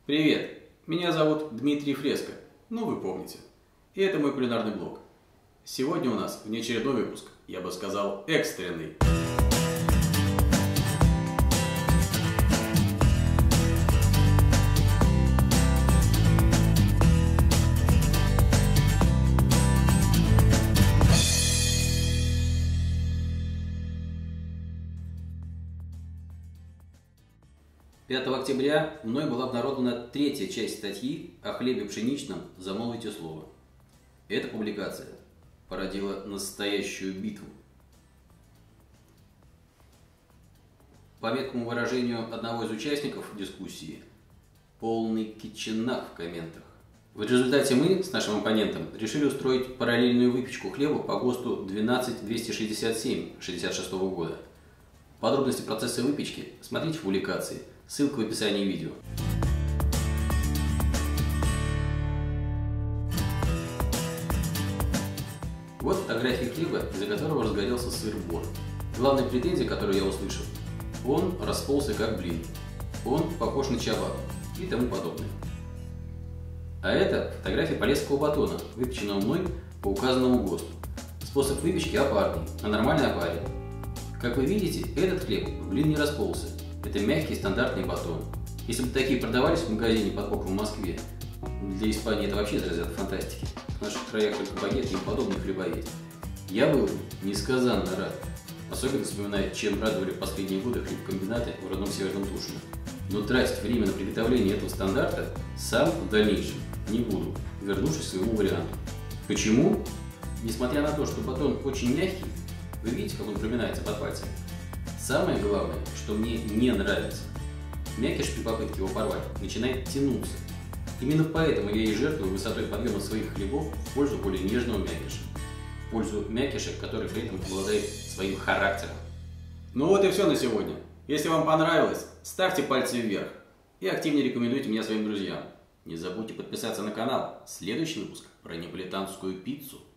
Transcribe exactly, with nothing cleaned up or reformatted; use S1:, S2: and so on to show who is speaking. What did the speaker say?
S1: Привет, меня зовут Дмитрий Фреско, ну вы помните. И это мой кулинарный блог. Сегодня у нас внеочередной выпуск, я бы сказал экстренный. пятого октября мной была обнародована третья часть статьи о хлебе пшеничном «Замолвите слово». Эта публикация породила настоящую битву. По меткому выражению одного из участников дискуссии, полный китченак в комментах. В результате мы с нашим оппонентом решили устроить параллельную выпечку хлеба по ГОСТу двенадцать двести шестьдесят семь шестьдесят шестого года. Подробности процесса выпечки смотрите в публикации. Ссылка в описании видео. Вот фотографии хлеба, из-за которого разгорелся сыр-бор. Главная претензия, которую я услышал, он расползся как блин, он похож на чавапу и тому подобное. А это фотография полесского батона, выпеченного мной по указанному ГОСТу. Способ выпечки опарный, а нормальный опарен. Как вы видите, этот хлеб в блин не расползся. Это мягкий стандартный батон. Если бы такие продавались в магазине под боком в Москве, для Испании это вообще из разряда фантастики. В наших краях только багеты и подобные хлеба есть. Я был несказанно рад. Особенно вспоминая, чем радовали в последние годы хлебокомбинаты в родном Северном Тушино. Но тратить время на приготовление этого стандарта сам в дальнейшем не буду, вернувшись к своему варианту. Почему? Несмотря на то, что батон очень мягкий, вы видите, как он проминается под пальцами. Самое главное, что мне не нравится, мякиш при попытке его порвать начинает тянуться. Именно поэтому я и жертвую высотой подъема своих хлебов в пользу более нежного мякиша. В пользу мякиша, который при этом обладает своим характером. Ну вот и все на сегодня. Если вам понравилось, ставьте пальцы вверх и активнее рекомендуйте меня своим друзьям. Не забудьте подписаться на канал. Следующий выпуск про неаполитанскую пиццу.